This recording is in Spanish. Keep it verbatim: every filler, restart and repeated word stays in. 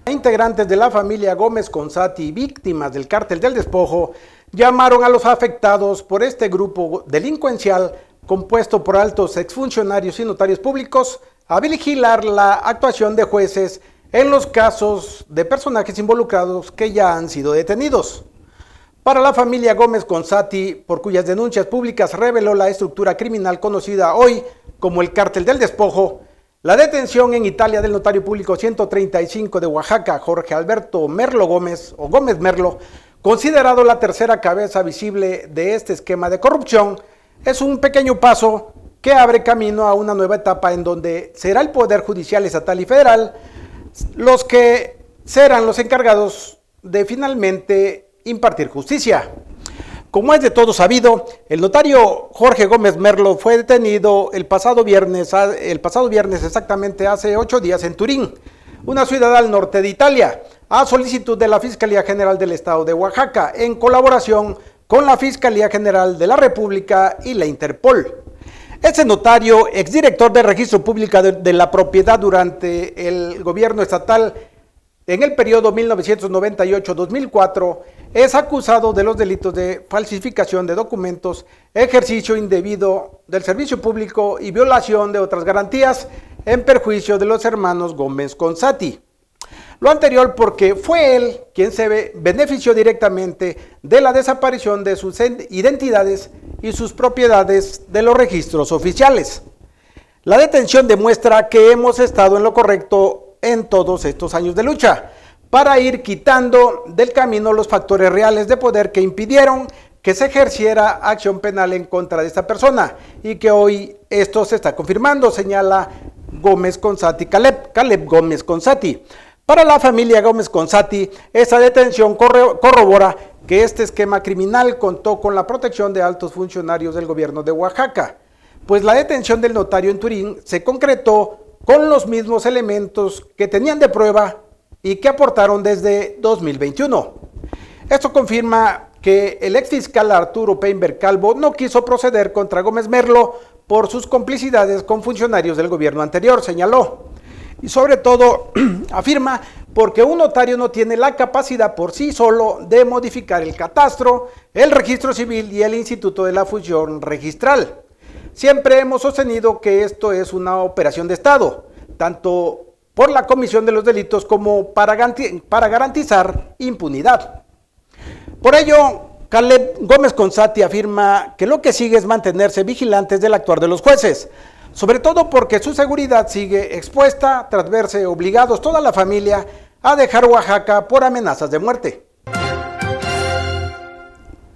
Integrantes de la familia Gómez Consati, víctimas del cártel del despojo, llamaron a los afectados por este grupo delincuencial compuesto por altos exfuncionarios y notarios públicos a vigilar la actuación de jueces en los casos de personajes involucrados que ya han sido detenidos. Para la familia Gómez Consati, por cuyas denuncias públicas reveló la estructura criminal conocida hoy como el cártel del despojo, la detención en Italia del notario público ciento treinta y cinco de Oaxaca, Jorge Alberto Merlo Gómez, o Gómez Merlo, considerado la tercera cabeza visible de este esquema de corrupción, es un pequeño paso que abre camino a una nueva etapa en donde será el Poder Judicial Estatal y Federal los que serán los encargados de finalmente impartir justicia. Como es de todo sabido, el notario Jorge Gómez Merlo fue detenido el pasado viernes, el pasado viernes exactamente hace ocho días en Turín, una ciudad al norte de Italia, a solicitud de la Fiscalía General del Estado de Oaxaca, en colaboración con la Fiscalía General de la República y la Interpol. Este notario, exdirector de Registro Público de, de la Propiedad durante el gobierno estatal en el periodo mil novecientos noventa y ocho a dos mil cuatro, es acusado de los delitos de falsificación de documentos, ejercicio indebido del servicio público y violación de otras garantías en perjuicio de los hermanos Gómez Consati. Lo anterior porque fue él quien se benefició directamente de la desaparición de sus identidades y sus propiedades de los registros oficiales. La detención demuestra que hemos estado en lo correcto en todos estos años de lucha, para ir quitando del camino los factores reales de poder que impidieron que se ejerciera acción penal en contra de esta persona, y que hoy esto se está confirmando, señala Gómez Consati, Caleb, Caleb Gómez Consati. Para la familia Gómez Consati, esta detención corrobora que este esquema criminal contó con la protección de altos funcionarios del gobierno de Oaxaca, pues la detención del notario en Turín se concretó con los mismos elementos que tenían de prueba y que aportaron desde dos mil veintiuno. Esto confirma que el exfiscal Arturo Peinberg Calvo no quiso proceder contra Gómez Merlo por sus complicidades con funcionarios del gobierno anterior, señaló. Y sobre todo, afirma, porque un notario no tiene la capacidad por sí solo de modificar el catastro, el registro civil y el instituto de la función registral. Siempre hemos sostenido que esto es una operación de Estado, tanto por la comisión de los delitos como para garantizar impunidad. Por ello, Caleb Gómez Consati afirma que lo que sigue es mantenerse vigilantes del actuar de los jueces, sobre todo porque su seguridad sigue expuesta tras verse obligados toda la familia a dejar Oaxaca por amenazas de muerte.